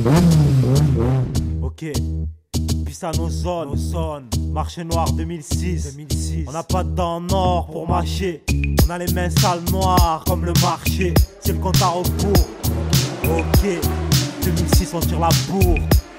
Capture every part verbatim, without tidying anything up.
Ok, puis à nos zones, nos zones. Marché noir deux mille six, deux mille six. On n'a pas de dents en or pour mâcher. On a les mains sales noires comme le marché. C'est le compte à rebours. Ok, deux mille six on tire la bourre.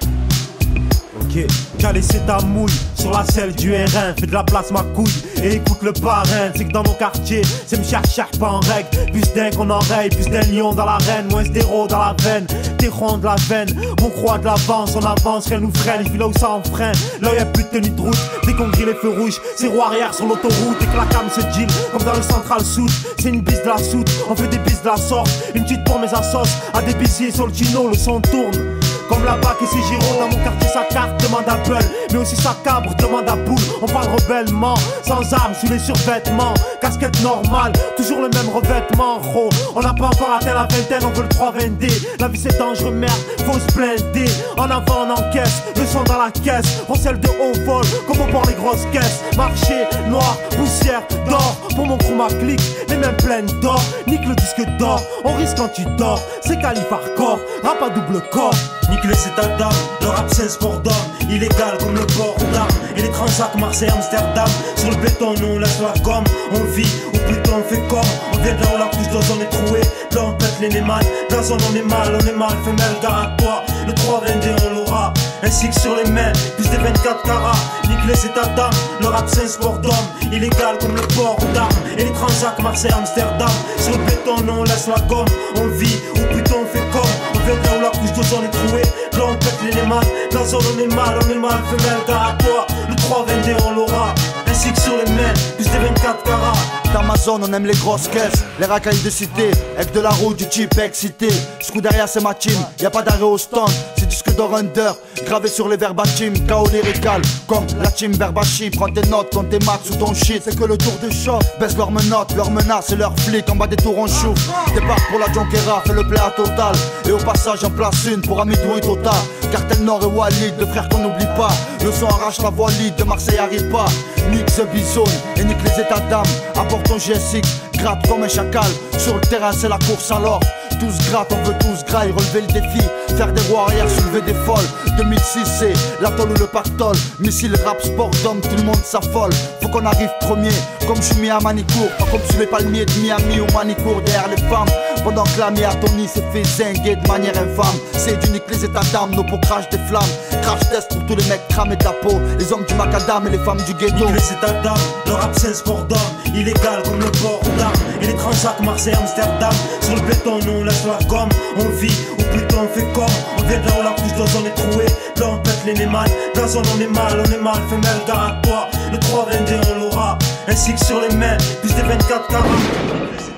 Ok, qu'a laissé ta mouille sur la selle du R un. Fais de la place ma couille et écoute le parrain. C'est que dans nos quartiers, c'est me cherche pas en règle. Plus d'un qu'on enraye, plus d'un lion dans l'arène. Moins d'héros dans la veine, des ronds de la veine. On croit de l'avance, on avance, rien nous freine. Il fait là où ça en freine, là y'a plus de tenue de route. Dès qu'on grille les feux rouges, c'est roue arrière sur l'autoroute. Et que la cam se deal, comme dans le Central Sud. C'est une bise de la soute, on fait des bises de la sorte. Une petite pour mes assos, à des bisiers sur le chino, le son tourne. Comme la bac et ses gyros, dans mon quartier sa carte demande à Peul. Mais aussi sa cabre demande à Boule. On parle rebellement, sans armes, sous les survêtements. Casquette normale, toujours le même revêtement. Oh, on n'a pas encore atteint la vingtaine, on veut le trois vingt D. La vie c'est dangereux, merde, faut se blinder. En avant on encaisse, le son dans la caisse. Recèle de haut vol, comme on porte les grosses caisses. Marché, noir, poussière, d'or. Pour mon crew ma clique, les mêmes pleines d'or. Nique le disque d'or, on risque quand tu dors. C'est calife hardcore, rap à double corps. Nique les états d'âme, le rap c'est un sport d'homme. Illégal comme le port d'armes. Et les transacts Marseille, Amsterdam. Sur le béton nous on laisse la gomme. On vit, ou plutôt on fait comme. On vient de là où la couche d'ozone est trouée. Là on pète les némanes, dans la zone on est mal, on est mal. Femelle gare à toi, le trois vingt-deux on l'aura. Ainsi que sur les mains, plus des vingt-quatre carats. Nique les états d'âme, le rap c'est un sport d'homme. Illégal comme le port d'armes. Et les transacts Marseille, Amsterdam. Sur le béton nous on laisse la gomme. On vit, ou plutôt on fait comme. On vient de là où la couche d'ozone est trouée. Là on pète les némanes, dans la zone on est mal, on est mal. Femelle gare à toi, le trois vingt-deux on l'aura. Ainsi que sur les mains, plus des vingt-quatre carats. Dans ma zone on aime les grosses caisses, les racailles de cité, avec de la roue du type excité. Scout derrière c'est ma team, y'a pas d'arrêt au stand. C'est disque d'or under, gravé sur les verbatim. K O lyrical, comme la team verbachi. Prends tes notes, ton tes max ou ton shit. C'est que le tour de choc, baisse leurs menottes, leurs menaces et leurs flics. En bas des tours on chouffe, départ pour la Jonquera, fait le play à total. Et au passage en place une pour Amidouille total. Cartel Nord et Walid, deux frères qu'on n'oublie pas. Le son arrache la voix lead, de Marseille arrive pas. Nique The Bizone et nique les états d'âme. Apporte ton G S X, gratte comme un chacal. Sur le terrain c'est la course alors. Tous gratte, on veut tous graille, relever le défi. Faire des roues arrière, soulever des folles. deux mille six c'est l'atoll ou le pactole. Missile, rap, sport d'homme, tout le monde s'affole. Faut qu'on arrive premier, comme je suis mis à Manicourt. Pas comme sur les palmiers de Miami ou Manicourt. Derrière les femmes, pendant que l'ami à Tony s'est fait zinguer de manière infâme. C'est du nique les états d'âme, nos peaux crachent des flammes. Crash test pour tous les mecs cramés de la peau. Les hommes du macadam et les femmes du ghetto. Nique les états d'âme, le rap c'est un sport d'homme. Illégal comme le port d'armes. Et les transacts Marseille, Amsterdam. Sur le béton nous on laisse la gomme. On vit, ou plutôt on fait comme. On vient de là où la couche d'ozone est trouée. Là on pète les némanes, dans la zone on est mal, on est mal. Femelle gare à toi, le trois vingt-deux on l'aura. Ainsi que sur les mains, plus des vingt-quatre carats.